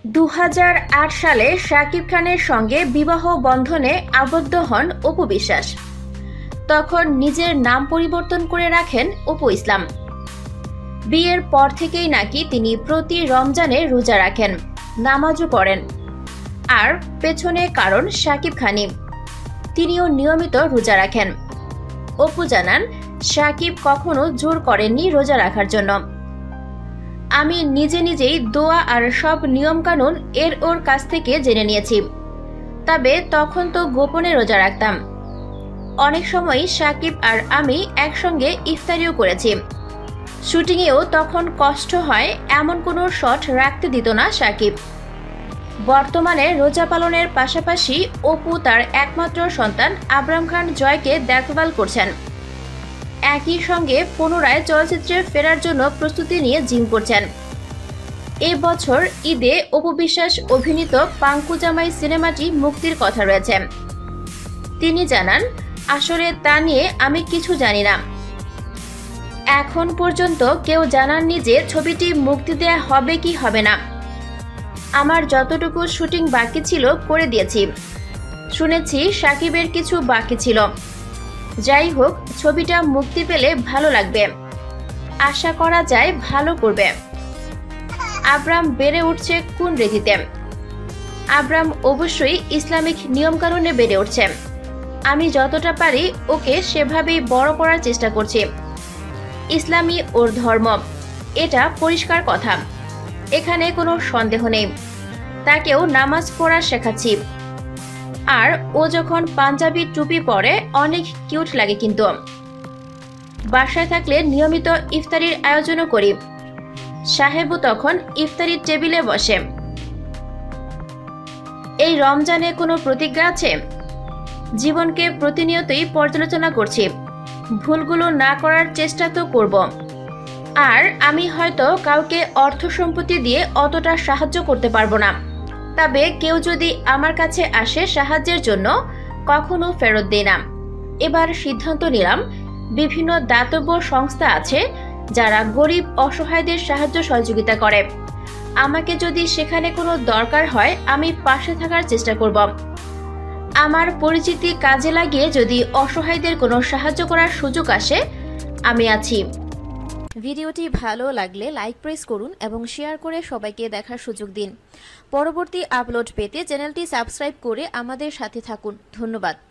2008 সালে শাকিব খানের সঙ্গে বিবাহ বন্ধনে আবদ্ধ হন অপু বিশ্বাস। তখন নিজের নাম পরিবর্তন করে রাখেন অপু ইসলাম। বিয়ের পর থেকেই নাকি তিনি প্রতি রমজানে রোজা রাখেন, নামাজও পড়েন। আর পেছনে কারণ শাকিব খানই, তিনিও নিয়মিত রোজা রাখেন। অপু জানান, শাকিব কখনো জোর করেননি রোজা রাখার জন্য। আমি নিজেই দোয়া আর সব নিয়মকানুন ওর কাছ থেকে জেনে নিয়েছি। তবে তখন তো গোপনে রোজা রাখতাম। অনেক সময় শাকিব আর আমি একসঙ্গে ইফতারিও করেছি। শুটিংয়েও তখন কষ্ট হয় এমন কোনো শট রাখতে দিত না শাকিব। বর্তমানে রোজা পালনের পাশাপাশি অপু তার একমাত্র সন্তান আবরাম খান জয়কে দেখভাল করছেন। একই সঙ্গে পুনরায় চলচ্চিত্রে ফেরার জন্য প্রস্তুতি নিয়ে জিম করছেন। এই বছর ঈদে অপু বিশ্বাস অভিনীত পাঙ্কু জামাই সিনেমাটি মুক্তির কথা রয়েছে। তিনি জানান, আসলে তা নিয়ে আমি কিছু জানি না। এখন পর্যন্ত কেউ জানাননি যে ছবিটি মুক্তি দেয়া হবে কি হবে না। আমার যতটুকু শুটিং বাকি ছিল করে দিয়েছি। শুনেছি শাকিবের কিছু বাকি ছিল। যাই হোক, ছবিটা মুক্তি পেলে ভালো লাগবে। আশা করা যায় ভালো করবে। আবরাম বেড়ে উঠছে কোন রীতিতে? আবরাম অবশ্যই ইসলামিক নিয়মকানুনে বেড়ে উঠছে। আমি যতটা পারি ওকে সেভাবেই বড় করার চেষ্টা করছি। ইসলামই ওর ধর্ম, এটা পরিষ্কার কথা, এখানে কোনো সন্দেহ নেই। তাকেও নামাজ পড়া শেখাচ্ছি। আর ও যখন পাঞ্জাবি টুপি পরে অনেক কিউট লাগে। কিন্তু বাসায় থাকলে নিয়মিত ইফতারির আয়োজনও করি। সাহেবও তখন ইফতারির টেবিলে বসে। এই রমজানে কোনো প্রতিজ্ঞা আছে? জীবনকে প্রতিনিয়তই পর্যালোচনা করছি। ভুলগুলো না করার চেষ্টা তো করব। আর আমি হয়তো কাউকে অর্থ সম্পত্তি দিয়ে অতটা সাহায্য করতে পারবো না। তবে কেউ যদি আমার কাছে আসে সাহায্যের জন্য, কখনো ফেরত দেই না। এবার সিদ্ধান্ত নিলাম, বিভিন্ন দাতব্য সংস্থা আছে যারা গরিব অসহায়দের সাহায্য সহযোগিতা করে। আমাকে যদি সেখানে কোনো দরকার হয়, আমি পাশে থাকার চেষ্টা করব। আমার পরিচিতি কাজে লাগিয়ে যদি অসহায়দের কোনো সাহায্য করার সুযোগ আসে, আমি আছি। ভিডিওটি ভালো লাগলে লাইক প্রেস করুন এবং শেয়ার করে সবাইকে দেখার সুযোগ দিন। পরবর্তী আপলোড পেতে চ্যানেলটি সাবস্ক্রাইব করে আমাদের সাথে থাকুন। ধন্যবাদ।